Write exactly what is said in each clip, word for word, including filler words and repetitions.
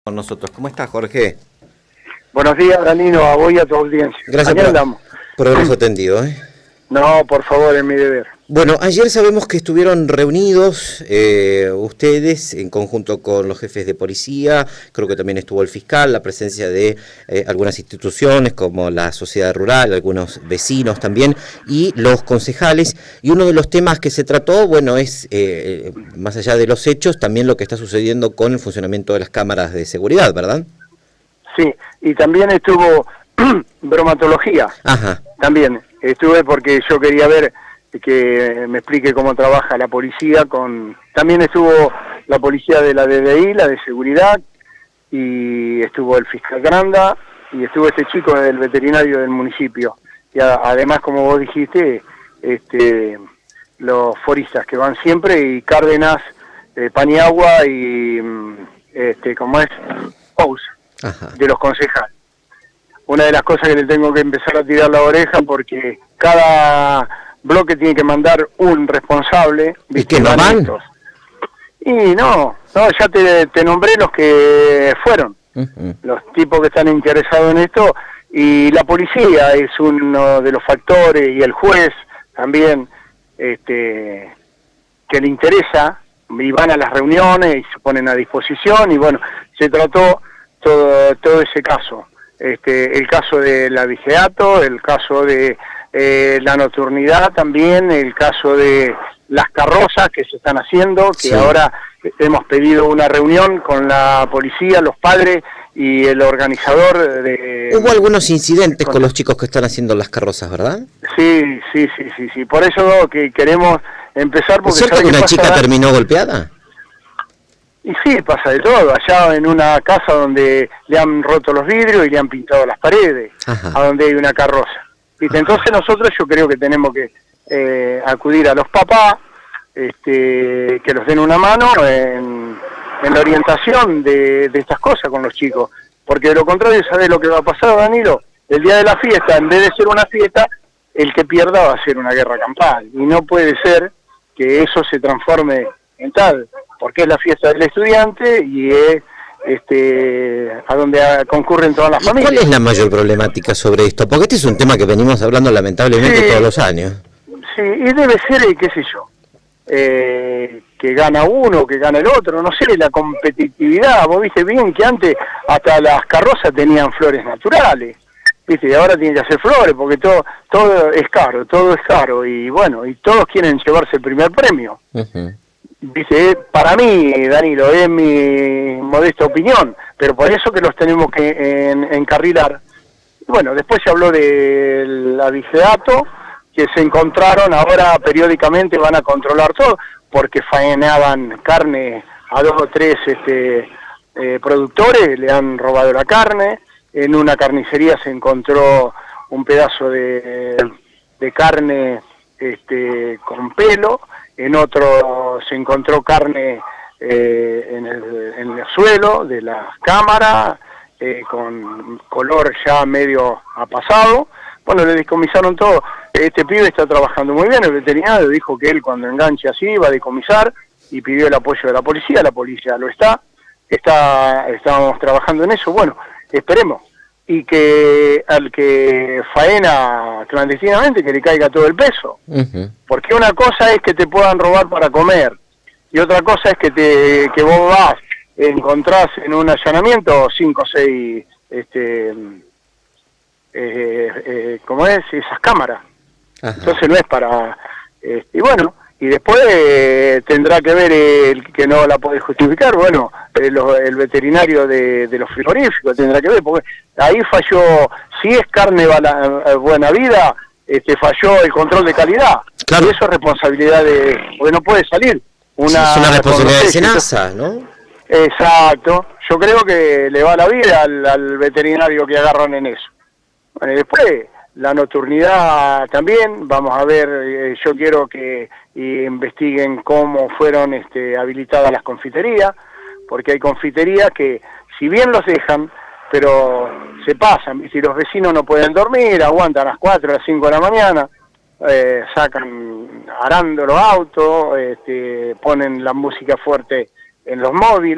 Con nosotros. ¿Cómo estás, Jorge? Buenos días, Danilo, a vos y a tu audiencia. Gracias por, por habernos atendido. ¿eh? No, por favor, es mi deber. Bueno, ayer sabemos que estuvieron reunidos eh, ustedes en conjunto con los jefes de policía, creo que también estuvo el fiscal, la presencia de eh, algunas instituciones como la sociedad rural, algunos vecinos también, y los concejales. Y uno de los temas que se trató, bueno, es, eh, más allá de los hechos, también lo que está sucediendo con el funcionamiento de las cámaras de seguridad, ¿verdad? Sí, y también estuvo bromatología. Ajá. También estuve porque yo quería ver que me explique cómo trabaja la policía. Con También estuvo la policía de la D D I, la de seguridad, y estuvo el fiscal Granda, y estuvo este chico del veterinario del municipio. Y a, además, como vos dijiste, este, los foristas que van siempre, y Cárdenas, eh, Paniagua y, este, ¿cómo es? Pous, de los concejales. Una de las cosas que le tengo que empezar a tirar la oreja, porque cada bloque tiene que mandar un responsable. ¿Y qué no van? Y no, no, ya te, te nombré los que fueron, uh-huh. Los tipos que están interesados en esto, y la policía es uno de los factores, y el juez también, este, que le interesa, y van a las reuniones y se ponen a disposición, y bueno, se trató todo, todo ese caso. Este, el caso de la vigiato, el caso de eh, la nocturnidad también, el caso de las carrozas que se están haciendo, que sí. Ahora hemos pedido una reunión con la policía, los padres y el organizador de... Hubo algunos incidentes con, con los chicos que están haciendo las carrozas, ¿verdad? Sí, sí, sí, sí, sí. Por eso que queremos empezar... Porque ¿Es cierto que una chica terminó golpeada? Y sí, pasa de todo, allá en una casa donde le han roto los vidrios y le han pintado las paredes, Ajá. A donde hay una carroza. ¿Viste? Entonces nosotros yo creo que tenemos que eh, acudir a los papás, este, que los den una mano en, en la orientación de, de estas cosas con los chicos. Porque de lo contrario, ¿sabés lo que va a pasar, Danilo? El día de la fiesta, en vez de ser una fiesta, el que pierda va a ser una guerra campal. Y no puede ser que eso se transforme en tal, porque es la fiesta del estudiante y es este, a donde concurren todas las familias. ¿Cuál es la mayor problemática sobre esto? Porque este es un tema que venimos hablando lamentablemente sí, todos los años. Sí, y debe ser, qué sé yo, eh, que gana uno, que gana el otro, no sé, la competitividad. Vos viste bien que antes hasta las carrozas tenían flores naturales, viste, y ahora tienen que hacer flores, porque todo todo es caro, todo es caro, y bueno, y todos quieren llevarse el primer premio. Uh-huh. Dice, para mí, Danilo, es mi modesta opinión, pero por eso que los tenemos que en, encarrilar. Bueno, después se habló del avigeato, que se encontraron, ahora periódicamente van a controlar todo, porque faenaban carne a dos o tres este, eh, productores, le han robado la carne. En una carnicería se encontró un pedazo de, de carne este, con pelo. En otro se encontró carne eh, en, el, en el suelo de la cámara, eh, con color ya medio apasado. Bueno, le decomisaron todo. Este pibe está trabajando muy bien, el veterinario dijo que él cuando enganche así va a decomisar, y pidió el apoyo de la policía, la policía lo está, está estábamos trabajando en eso, bueno, esperemos. Y que al que faena clandestinamente que le caiga todo el peso. Uh-huh. Porque una cosa es que te puedan robar para comer, y otra cosa es que te que vos vas, encontrás en un allanamiento cinco o seis, este, eh, eh, ¿cómo es? Esas cámaras. Uh-huh. Entonces no es para... Este, y bueno, y después eh, tendrá que ver el que no la puede justificar, bueno, el, el veterinario de, de los frigoríficos tendrá que ver, porque ahí falló, si es carne bala, buena vida, este, falló el control de calidad. Claro. Y eso es responsabilidad de, porque no puede salir. Una, sí, es una responsabilidad de SENASA, ¿no? Exacto, yo creo que le va la vida al, al veterinario que agarran en eso. Bueno, y después... La nocturnidad también, vamos a ver, eh, yo quiero que eh, investiguen cómo fueron este, habilitadas las confiterías, porque hay confiterías que, si bien los dejan, pero se pasan, y si los vecinos no pueden dormir, aguantan a las cuatro, a las cinco de la mañana, eh, sacan arando los autos, este, ponen la música fuerte en los móviles,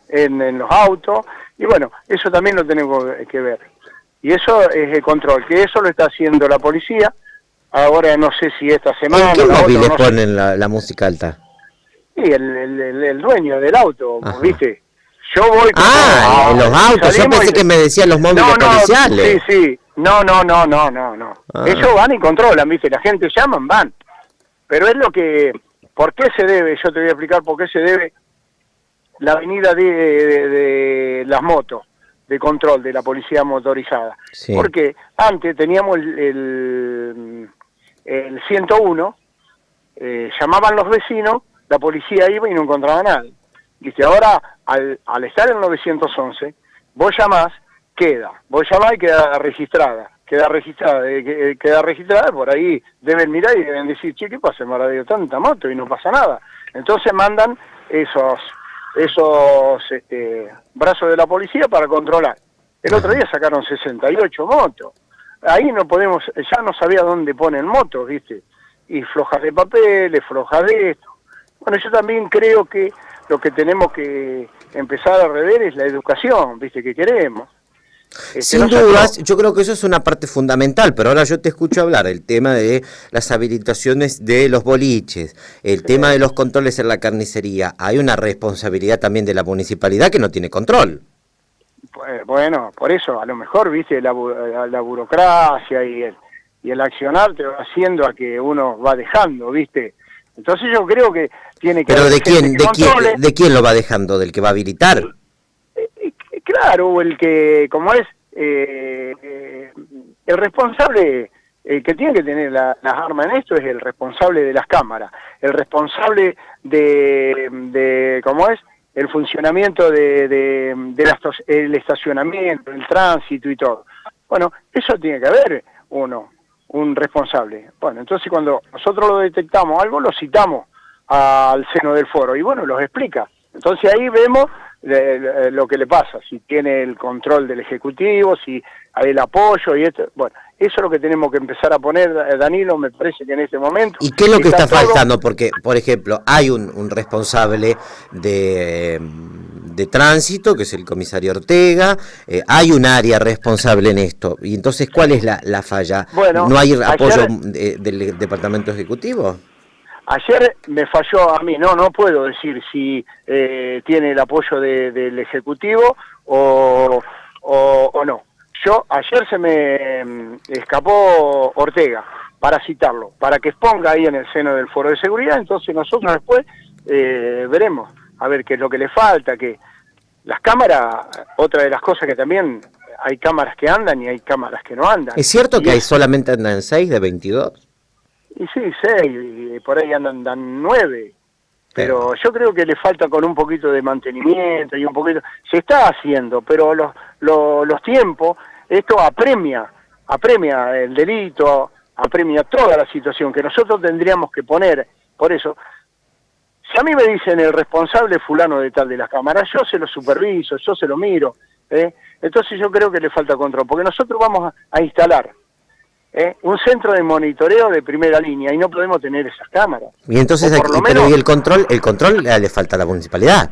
en, en los autos, y bueno, eso también lo tenemos que ver. Y eso es el control, que eso lo está haciendo la policía. Ahora no sé si esta semana... ¿En qué móviles no ponen sé. la, la música alta? Sí, el, el, el, el dueño del auto, Ajá. ¿viste? Yo voy... Con, Ah, a, en los autos, yo pensé y, que me decían los móviles no, no, policiales. Sí, sí, no, no, no, no, no, no. Ah. Ellos van y controlan, ¿viste? La gente llaman, van. Pero es lo que... ¿Por qué se debe? Yo te voy a explicar por qué se debe la venida de, de, de las motos de control de la policía motorizada. Sí. Porque antes teníamos el, el, el ciento uno, eh, llamaban los vecinos, la policía iba y no encontraba nada. Viste, ahora al, al estar en novecientos once, vos llamás, queda, vos llamás y queda registrada, queda registrada, eh, queda registrada, por ahí deben mirar y deben decir, che, ¿qué pasa? Me dio tanta moto y no pasa nada. Entonces mandan esos esos este, brazos de la policía para controlar. El otro día sacaron sesenta y ocho motos. Ahí no podemos, ya no sabía dónde ponen motos, ¿viste? Y flojas de papeles, flojas de esto. Bueno, yo también creo que lo que tenemos que empezar a rever es la educación, ¿viste? Que queremos. Este, Sin nosotros... dudas, yo creo que eso es una parte fundamental, pero ahora yo te escucho hablar el tema de las habilitaciones de los boliches, el sí. tema de los controles en la carnicería. Hay una responsabilidad también de la municipalidad que no tiene control. Pues, bueno, por eso, a lo mejor, viste, la, la, la burocracia y el, y el accionar te va haciendo a que uno va dejando, viste. Entonces yo creo que tiene que... ¿Pero de quién, de quién, de quién lo va dejando? ¿Del que va a habilitar? Claro, el que, como es, eh, eh, el responsable, el que tiene que tener la, las armas en esto es el responsable de las cámaras, el responsable de, de ¿cómo es?, el funcionamiento de, de, de las, el estacionamiento, el tránsito y todo. Bueno, eso tiene que haber uno, un responsable. Bueno, entonces cuando nosotros lo detectamos algo, lo citamos al seno del foro y bueno, los explica. Entonces ahí vemos de lo que le pasa, si tiene el control del Ejecutivo, si hay el apoyo y esto. Bueno, eso es lo que tenemos que empezar a poner, Danilo, me parece que en este momento... ¿Y qué es lo que está, está todo... faltando? Porque, por ejemplo, hay un, un responsable de, de tránsito, que es el comisario Ortega, eh, hay un área responsable en esto, y entonces, ¿cuál es la, la falla? Bueno, ¿No hay apoyo ayer... de, del Departamento Ejecutivo? Ayer me falló a mí, no, no puedo decir si eh, tiene el apoyo de, del Ejecutivo o, o, o no. Yo, ayer se me escapó Ortega para citarlo, para que exponga ahí en el seno del foro de seguridad, entonces nosotros después eh, veremos, a ver qué es lo que le falta, que las cámaras, otra de las cosas que también, hay cámaras que andan y hay cámaras que no andan. ¿Es cierto y que es... hay solamente andan seis de veintidós? Y sí, seis, y por ahí andan, andan nueve, pero yo creo que le falta con un poquito de mantenimiento y un poquito... Se está haciendo, pero los, los, los tiempos, esto apremia, apremia el delito, apremia toda la situación que nosotros tendríamos que poner. Por eso, si a mí me dicen el responsable fulano de tal de las cámaras, yo se lo superviso, yo se lo miro, ¿eh? Entonces yo creo que le falta control, porque nosotros vamos a, a instalar ¿Eh? un centro de monitoreo de primera línea y no podemos tener esas cámaras. Y entonces, aquí, lo pero menos, ¿y el control? El control le falta a la municipalidad.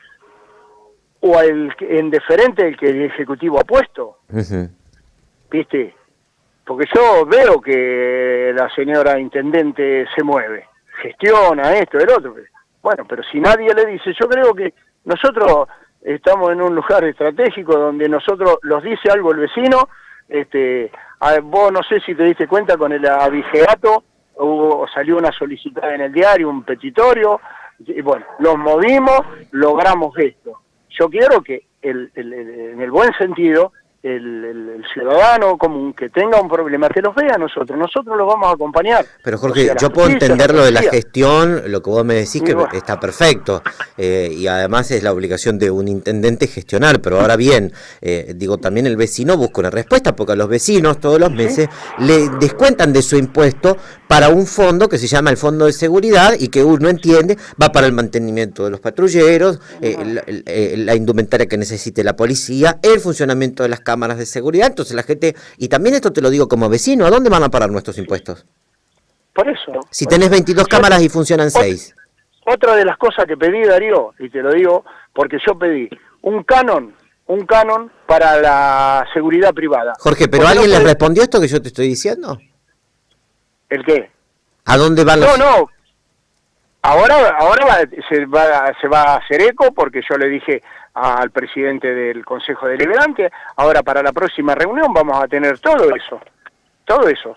O el en deferente el que el Ejecutivo ha puesto. Uh-huh. ¿Viste? Porque yo veo que la señora intendente se mueve, gestiona esto, el otro. Bueno, pero si nadie le dice, yo creo que nosotros estamos en un lugar estratégico donde nosotros los dice algo el vecino. Este, a, vos no sé si te diste cuenta con el abigeato, hubo, salió una solicitud en el diario, un petitorio, y bueno, los movimos, logramos esto. Yo quiero que el, el, el, en el buen sentido, el, el, el ciudadano común que tenga un problema, que los vea a nosotros, nosotros los vamos a acompañar. Pero Jorge, o sea, yo puedo justicia, entender lo de la gestión, lo que vos me decís que bueno. está perfecto, eh, y además es la obligación de un intendente gestionar, pero ahora bien, eh, digo, también el vecino busca una respuesta, porque a los vecinos todos los meses ¿Sí? le descuentan de su impuesto para un fondo que se llama el Fondo de Seguridad y que uno entiende va para el mantenimiento de los patrulleros, eh, la, la, la indumentaria que necesite la policía, el funcionamiento de las cámaras de seguridad. Entonces la gente, y también esto te lo digo como vecino, ¿a dónde van a parar nuestros impuestos? Por eso. Si tenés veintidós cámaras y funcionan seis. Otra de las cosas que pedí, Darío, y te lo digo porque yo pedí un canon, un canon para la seguridad privada. Jorge, ¿pero alguien no puede... les respondió esto que yo te estoy diciendo? ¿El qué? ¿A dónde van los...? No, no. Ahora, ahora va, se, va, se va a hacer eco porque yo le dije al presidente del Consejo Deliberante, ahora para la próxima reunión vamos a tener todo eso, todo eso,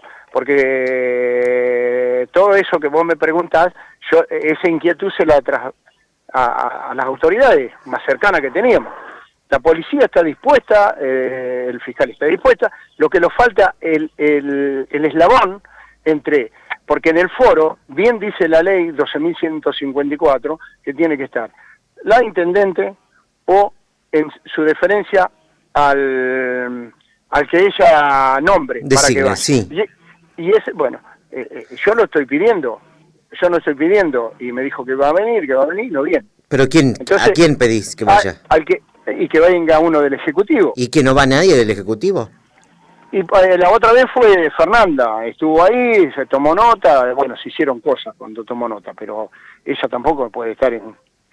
porque todo eso que vos me preguntás, yo esa inquietud se la tra a, a las autoridades más cercanas que teníamos. La policía está dispuesta, eh, el fiscal está dispuesta, lo que nos falta el, el, el eslabón entre, porque en el foro, bien dice la ley doce mil ciento cincuenta y cuatro, que tiene que estar la intendente o en su deferencia al, al que ella nombre. Designa, para que sí. Y, y es, bueno, eh, eh, yo lo estoy pidiendo, yo no estoy pidiendo, y me dijo que va a venir, que va a venir, no viene. ¿Pero quién, Entonces, a quién pedís que vaya? A, al que, y que venga uno del Ejecutivo. ¿Y que no va nadie del Ejecutivo? Y eh, la otra vez fue Fernanda, estuvo ahí, se tomó nota, bueno, se hicieron cosas cuando tomó nota, pero ella tampoco puede estar en,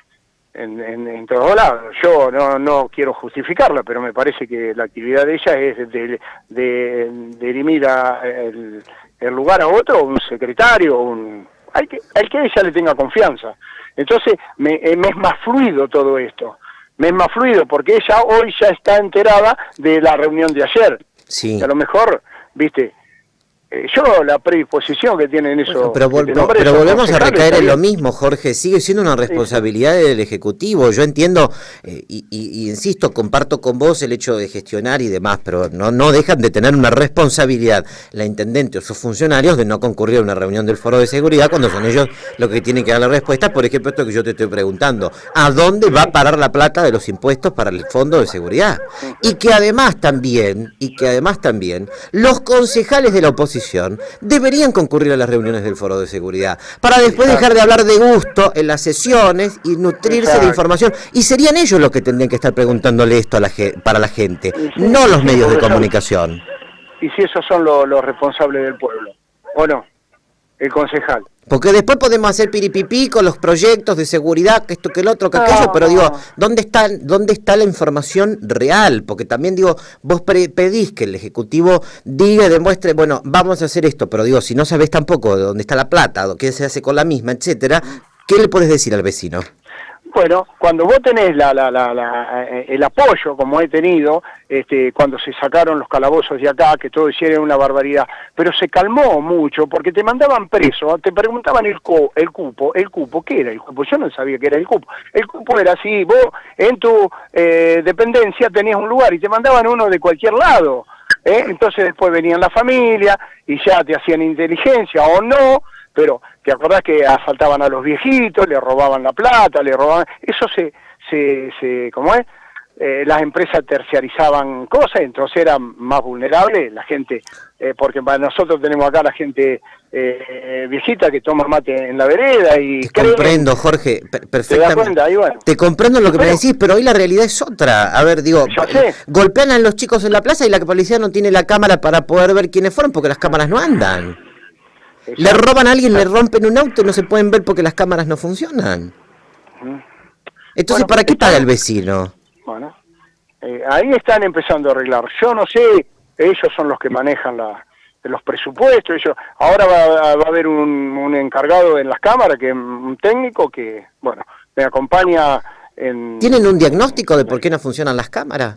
en, en, en todos lados. Yo no, no quiero justificarla, pero me parece que la actividad de ella es de, de, de dirimir a, el, el lugar a otro, un secretario, un, hay que, hay que ella le tenga confianza. Entonces me, me es más fluido todo esto, me es más fluido porque ella hoy ya está enterada de la reunión de ayer. Sí. A lo mejor, viste, eh, yo la predisposición que tienen eso... Bueno, pero, vol no, pero volvemos a recaer en lo mismo, Jorge, sigue siendo una responsabilidad sí. del Ejecutivo. Yo entiendo, eh, y, y, y insisto, comparto con vos el hecho de gestionar y demás, pero no, no dejan de tener una responsabilidad la intendente o sus funcionarios de no concurrir a una reunión del Foro de Seguridad cuando son ellos los que tienen que dar la respuesta. Por ejemplo, esto que yo te estoy preguntando, ¿a dónde va a parar la plata de los impuestos para el Fondo de Seguridad? Y que además también, y que además también, los concejales de la oposición deberían concurrir a las reuniones del Foro de Seguridad, para después Exacto. dejar de hablar de gusto en las sesiones y nutrirse Exacto. de información, y serían ellos los que tendrían que estar preguntándole esto a la para la gente, sí, no los medios de comunicación. Y si esos son los, los responsables del pueblo, ¿o no? El concejal. Porque después podemos hacer piripipí con los proyectos de seguridad, que esto, que el otro, que aquello, no, pero digo, ¿dónde está, dónde está la información real? Porque también digo, vos pedís que el Ejecutivo diga y demuestre, bueno, vamos a hacer esto, pero digo, si no sabés tampoco de dónde está la plata, o qué se hace con la misma, etcétera, ¿qué le podés decir al vecino? Bueno, cuando vos tenés la, la, la, la, el apoyo, como he tenido, este, cuando se sacaron los calabozos de acá, que todo hicieron una barbaridad, pero se calmó mucho porque te mandaban preso, te preguntaban el, co, el cupo, el cupo, ¿qué era el cupo? Yo no sabía qué era el cupo. El cupo era así, vos en tu eh, dependencia tenías un lugar y te mandaban uno de cualquier lado, ¿eh? Entonces después venían la familia y ya te hacían inteligencia o no, pero te acordás que asaltaban a los viejitos, le robaban la plata, le robaban... Eso se... se, se ¿cómo es? Eh, las empresas terciarizaban cosas, entonces era más vulnerable la gente, eh, porque nosotros tenemos acá la gente eh, viejita que toma mate en la vereda y... Te creen, comprendo, Jorge, per perfectamente. ¿Te das cuenta? Y bueno, te comprendo lo que pero, me decís, pero hoy la realidad es otra. A ver, digo, golpean a los chicos en la plaza y la policía no tiene la cámara para poder ver quiénes fueron porque las cámaras no andan. Exacto. Le roban a alguien, le rompen un auto y no se pueden ver porque las cámaras no funcionan. Entonces, bueno, ¿para qué paga el vecino? Bueno, eh, ahí están empezando a arreglar. Yo no sé, ellos son los que manejan la, los presupuestos. Ellos, ahora va, va a haber un, un encargado en las cámaras, que un técnico que, bueno, me acompaña en... ¿Tienen un diagnóstico de por qué no funcionan las cámaras?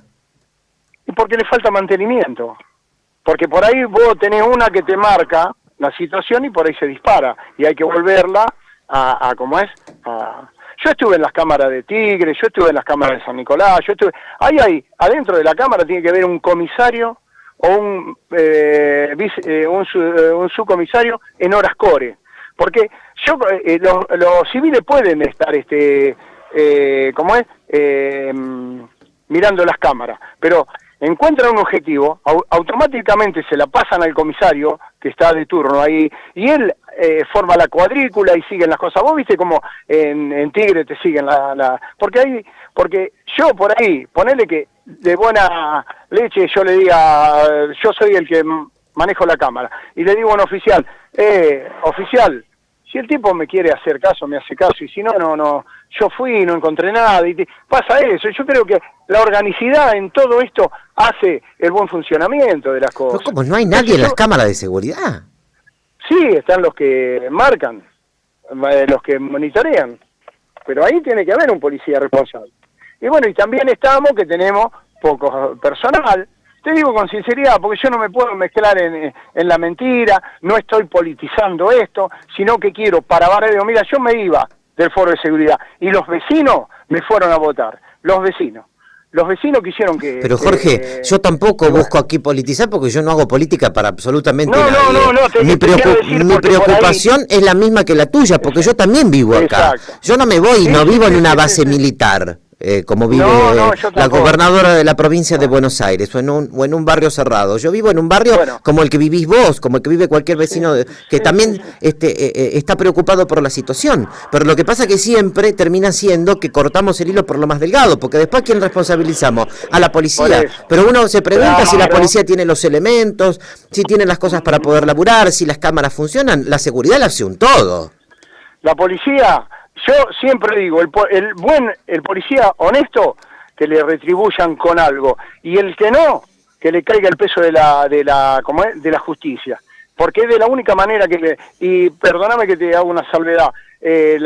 Y porque le falta mantenimiento. Porque por ahí vos tenés una que te marca la situación y por ahí se dispara y hay que volverla a, a ¿cómo es? A, yo estuve en las cámaras de Tigre, yo estuve en las cámaras de San Nicolás, yo estuve, ahí hay, adentro de la cámara tiene que haber un comisario o un, eh, vice, eh, un, su, eh, un subcomisario en horas core, porque yo eh, los, los civiles pueden estar, este, eh, ¿cómo es? Eh, mirando las cámaras, pero encuentran un objetivo, au automáticamente se la pasan al comisario que está de turno ahí, y él eh, forma la cuadrícula y siguen las cosas. Vos viste como en, en Tigre te siguen la, la... Porque ahí, porque yo por ahí, ponele que de buena leche yo le diga, yo soy el que manejo la cámara, y le digo a un oficial, eh, oficial, si el tipo me quiere hacer caso, me hace caso, y si no, no, no, yo fui y no encontré nada, y te, pasa eso. Yo creo que la organicidad en todo esto hace el buen funcionamiento de las cosas. Pero ¿cómo? ¿No hay nadie en las cámaras de seguridad? Sí, están los que marcan, los que monitorean, pero ahí tiene que haber un policía responsable. Y bueno, y también estamos que tenemos poco personal. Te digo con sinceridad, porque yo no me puedo mezclar en, en la mentira, no estoy politizando esto, sino que quiero para Varadero. Mira, yo me iba del foro de seguridad y los vecinos me fueron a votar, los vecinos. Los vecinos quisieron que... Pero Jorge, eh, yo tampoco busco aquí politizar porque yo no hago política para absolutamente no, nadie. No, no, no, te, mi te preocup mi preocupación ahí... es la misma que la tuya, porque yo también vivo acá. Exacto. Yo no me voy, sí, no vivo sí, en una base sí, sí. militar. Eh, como vive no, no, la gobernadora de la provincia de Buenos Aires o en, un, o en un barrio cerrado. Yo vivo en un barrio bueno. como el que vivís vos, como el que vive cualquier vecino de, que sí, también sí, sí. Este, eh, está preocupado por la situación, pero lo que pasa es que siempre termina siendo que cortamos el hilo por lo más delgado, porque después ¿quién responsabilizamos? A la policía, pero uno se pregunta claro. si la policía tiene los elementos, si tiene las cosas para poder laburar, si las cámaras funcionan. La seguridad la hace un todo. La policía... Yo siempre digo, el, el buen, el policía honesto, que le retribuyan con algo, y el que no, que le caiga el peso de la, de la, ¿cómo es? De la justicia, porque es de la única manera que le, y perdóname que te hago una salvedad, eh,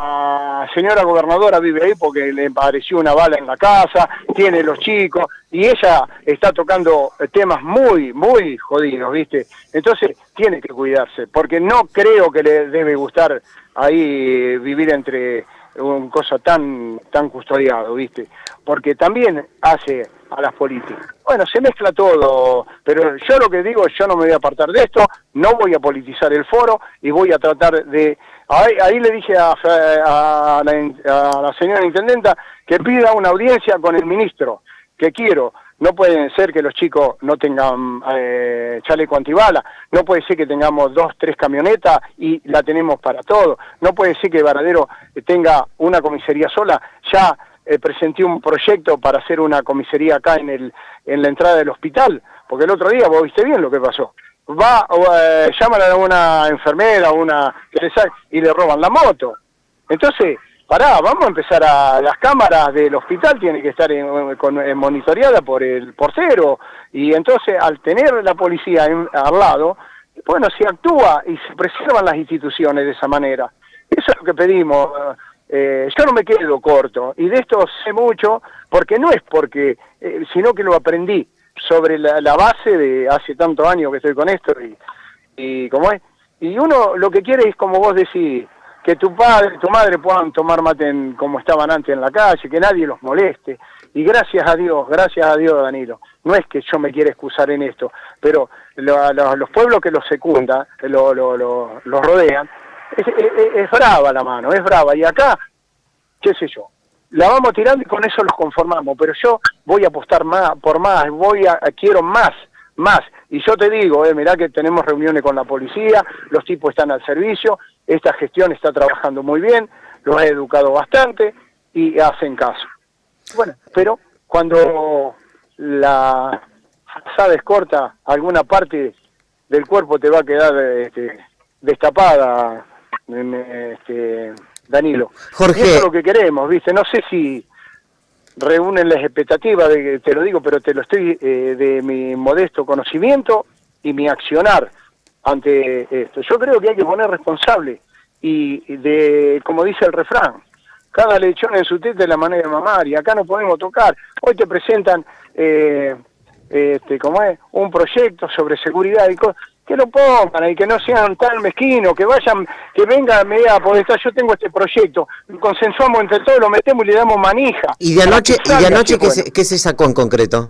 la señora gobernadora vive ahí porque le apareció una bala en la casa, tiene los chicos, y ella está tocando temas muy, muy jodidos, ¿viste? Entonces tiene que cuidarse, porque no creo que le debe gustar ahí vivir entre un cosa tan tan custodiado, ¿viste? Porque también hace a las políticas. Bueno, se mezcla todo, pero yo lo que digo, yo no me voy a apartar de esto, no voy a politizar el foro y voy a tratar de... Ahí, ahí le dije a, a, la, a la señora intendenta que pida una audiencia con el ministro, que quiero. No puede ser que los chicos no tengan eh, chaleco antibala, no puede ser que tengamos dos, tres camionetas y la tenemos para todo, no puede ser que Varadero tenga una comisaría sola. Ya eh, presenté un proyecto para hacer una comisaría acá en el en la entrada del hospital, porque el otro día vos viste bien lo que pasó. Va, eh, llaman a una enfermera, una que le saque, y le roban la moto. Entonces... Pará, vamos a empezar a... Las cámaras del hospital tienen que estar en, con, en monitoreadas por el portero, y entonces al tener la policía en, al lado, bueno, se actúa y se preservan las instituciones de esa manera. Eso es lo que pedimos. Eh, yo no me quedo corto, y de esto sé mucho, porque no es porque, eh, sino que lo aprendí sobre la, la base de hace tantos años que estoy con esto, y, y como es. Y uno lo que quiere es, como vos decís, que tu padre, tu madre puedan tomar mate en, como estaban antes en la calle, que nadie los moleste. Y gracias a Dios, gracias a Dios, Danilo. No es que yo me quiera excusar en esto, pero lo, lo, los pueblos que los secundan, lo, lo, lo, los rodean, es, es, es brava la mano, es brava. Y acá, qué sé yo, la vamos tirando y con eso los conformamos. Pero yo voy a apostar más, por más, voy a, quiero más, más. Y yo te digo, eh, mirá que tenemos reuniones con la policía, los tipos están al servicio, esta gestión está trabajando muy bien, los he educado bastante y hacen caso. Bueno, pero cuando la frazada es corta, alguna parte del cuerpo te va a quedar este, destapada, este, Danilo. Jorge. Y eso es lo que queremos, ¿viste? No sé si reúnen las expectativas, de, te lo digo, pero te lo estoy, eh, de mi modesto conocimiento y mi accionar ante esto. Yo creo que hay que poner responsable y de, como dice el refrán, cada lechón en su teta es la manera de mamar, y acá no podemos tocar. Hoy te presentan eh, este, ¿cómo es? Un proyecto sobre seguridad y cosas, que lo pongan y que no sean tan mezquinos, que vayan, que vengan media podestad, yo tengo este proyecto, consensuamos entre todos, lo metemos y le damos manija. ¿Y de anoche, y de anoche ¿qué, bueno. se, qué se sacó en concreto?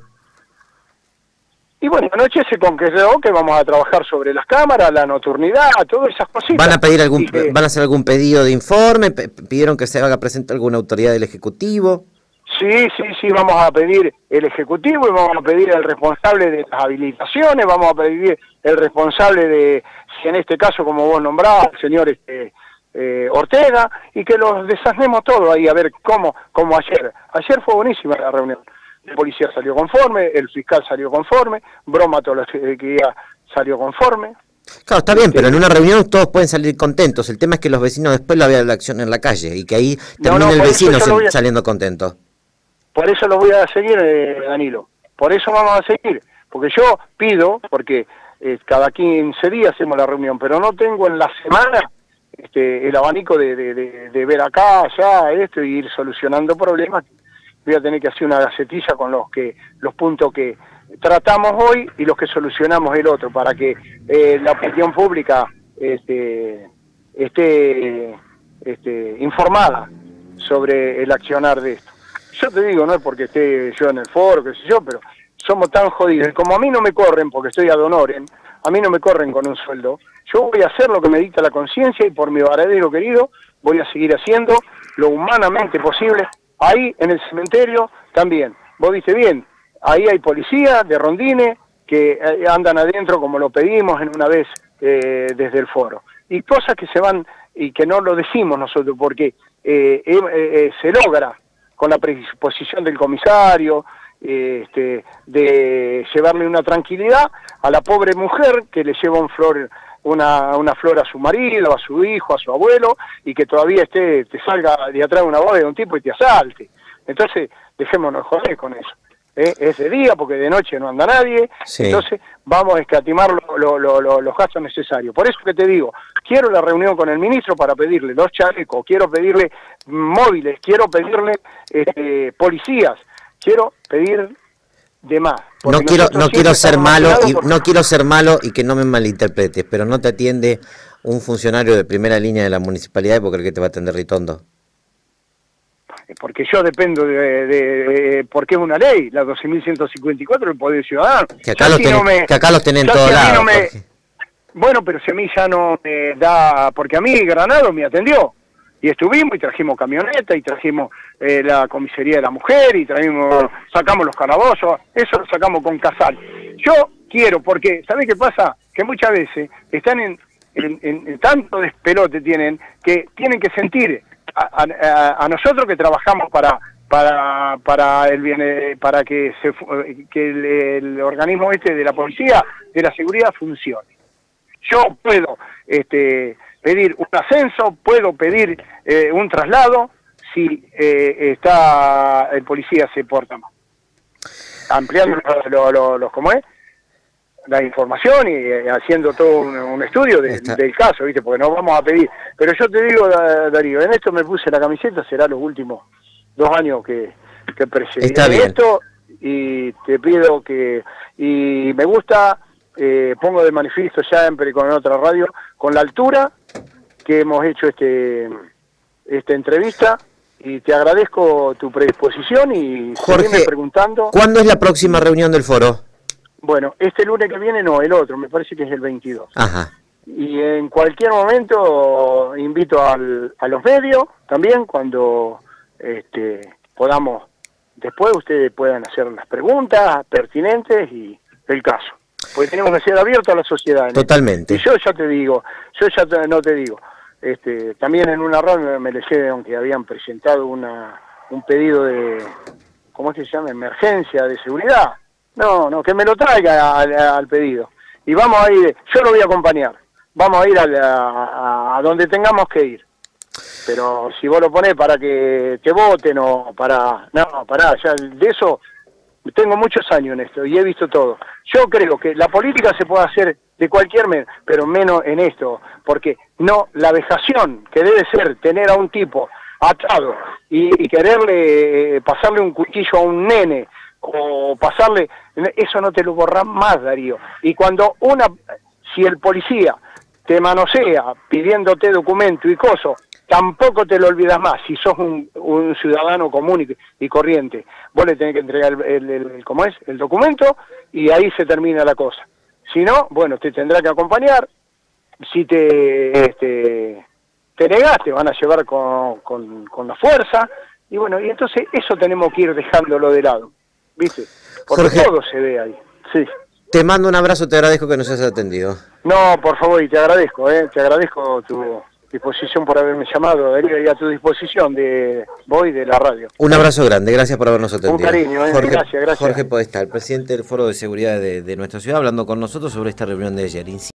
Y bueno, anoche se concretó que vamos a trabajar sobre las cámaras, la nocturnidad, todas esas cositas. ¿Van a pedir algún, que, van a hacer algún pedido de informe? ¿Pidieron que se haga presente alguna autoridad del Ejecutivo? Sí, sí, sí, vamos a pedir el Ejecutivo y vamos a pedir el responsable de las habilitaciones, vamos a pedir el responsable de, si en este caso, como vos nombrabas, el señor este, eh, Ortega, y que los desasnemos todo ahí, a ver cómo, como ayer. Ayer fue buenísima la reunión. El policía salió conforme, el fiscal salió conforme, bromatología salió conforme, Claro, está bien, pero en una reunión todos pueden salir contentos. El tema es que los vecinos después la vean la acción en la calle y que ahí termine no, no, el vecino a... saliendo contento. Por eso lo voy a seguir, eh, Danilo. Por eso vamos a seguir. Porque yo pido, porque eh, cada quince días hacemos la reunión, pero no tengo en la semana este, el abanico de, de, de, de ver acá, allá, esto, y ir solucionando problemas. Voy a tener que hacer una gacetilla con los que los puntos que tratamos hoy y los que solucionamos el otro, para que eh, la opinión pública este, esté este, informada sobre el accionar de esto. Yo te digo, no es porque esté yo en el foro, qué sé yo, pero somos tan jodidos. Y como a mí no me corren, porque estoy ad honorem, a mí no me corren con un sueldo, yo voy a hacer lo que me dicta la conciencia y por mi varadero querido voy a seguir haciendo lo humanamente posible. Ahí en el cementerio también, vos viste bien, ahí hay policía de rondines que andan adentro como lo pedimos en una vez eh, desde el foro. Y cosas que se van y que no lo decimos nosotros porque eh, eh, eh, se logra con la predisposición del comisario, eh, este, de llevarle una tranquilidad a la pobre mujer que le lleva un flor, una, una flor a su marido, a su hijo, a su abuelo, y que todavía esté, te salga de atrás de una boda de un tipo y te asalte. Entonces, dejémonos joder con eso. ¿Eh? Es de día porque de noche no anda nadie, sí. Entonces vamos a escatimar lo, lo, lo, lo, los gastos necesarios. Por eso que te digo, quiero la reunión con el ministro para pedirle los chalecos, quiero pedirle móviles, quiero pedirle este, policías, quiero pedir de más. No quiero, no quiero ser malo y por... no quiero ser malo y que no me malinterpretes, pero no te atiende un funcionario de primera línea de la municipalidad porque cree que te va a atender Ritondo. Porque yo dependo de, de, de porque es una ley, la doce mil ciento cincuenta y cuatro del Poder Ciudadano. Que acá, los, si ten, no me, que acá los tienen todos lados. No me, bueno, pero si a mí ya no me da, porque a mí Granado me atendió, y estuvimos y trajimos camioneta, y trajimos eh, la comisaría de la mujer, y trajimos, sacamos los calabozos, eso lo sacamos con Casal. Yo quiero, porque, ¿sabés qué pasa? Que muchas veces están en, en, en, en tanto despelote tienen, que tienen que sentir A, a, a nosotros que trabajamos para para para el bien, para que se que el, el organismo este de la policía de la seguridad funcione. Yo puedo este pedir un ascenso, puedo pedir eh, un traslado si eh, está el policía se porta mal, ampliando los lo, lo, lo, ¿cómo es? La información y eh, haciendo todo un, un estudio de, del caso, ¿viste? Porque no vamos a pedir. Pero yo te digo, Darío, en esto me puse la camiseta, será los últimos dos años que, que precedí esto, y te pido que, y me gusta, eh, pongo de manifiesto siempre con otra radio, con la altura que hemos hecho este esta entrevista, y te agradezco tu predisposición y Jorge, preguntando. ¿Cuándo es la próxima reunión del foro? Bueno, este lunes que viene no, el otro, me parece que es el veintidós. Ajá. Y en cualquier momento invito al, a los medios también, cuando este, podamos, después ustedes puedan hacer las preguntas pertinentes y el caso. Porque tenemos que ser abiertos a la sociedad. Totalmente. Y yo ya te digo, yo ya te, no te digo, este, también en una radio me leyeron que habían presentado una un pedido de, ¿cómo es que se llama? Emergencia de seguridad. No, no, que me lo traiga al, al pedido. Y vamos a ir, yo lo voy a acompañar, vamos a ir a, a, a donde tengamos que ir. Pero si vos lo ponés para que te voten o para... No, pará, ya de eso tengo muchos años en esto y he visto todo. Yo creo que la política se puede hacer de cualquier manera, pero menos en esto, porque no, la vejación que debe ser tener a un tipo atado y, y quererle eh, pasarle un cuchillo a un nene, o pasarle, eso no te lo borran más, Darío. Y cuando una, si el policía te manosea pidiéndote documento y cosas, tampoco te lo olvidas más. Si sos un, un ciudadano común y, y corriente, vos le tenés que entregar el, el, el, ¿cómo es? El documento, y ahí se termina la cosa. Si no, bueno, te tendrá que acompañar. Si te este, te negás, te van a llevar con, con, con la fuerza, y bueno, y entonces eso tenemos que ir dejándolo de lado. ¿Viste? Porque Jorge, todo se ve ahí. Sí. Te mando un abrazo, te agradezco que nos hayas atendido. No, por favor, y te agradezco, ¿eh? Te agradezco tu disposición por haberme llamado, Darío, y a tu disposición de vos y de la radio. Un abrazo grande, gracias por habernos atendido. Un cariño, ¿eh? Jorge, gracias, gracias. Jorge Podestá, el presidente del Foro de Seguridad de, de nuestra ciudad, hablando con nosotros sobre esta reunión de ayer.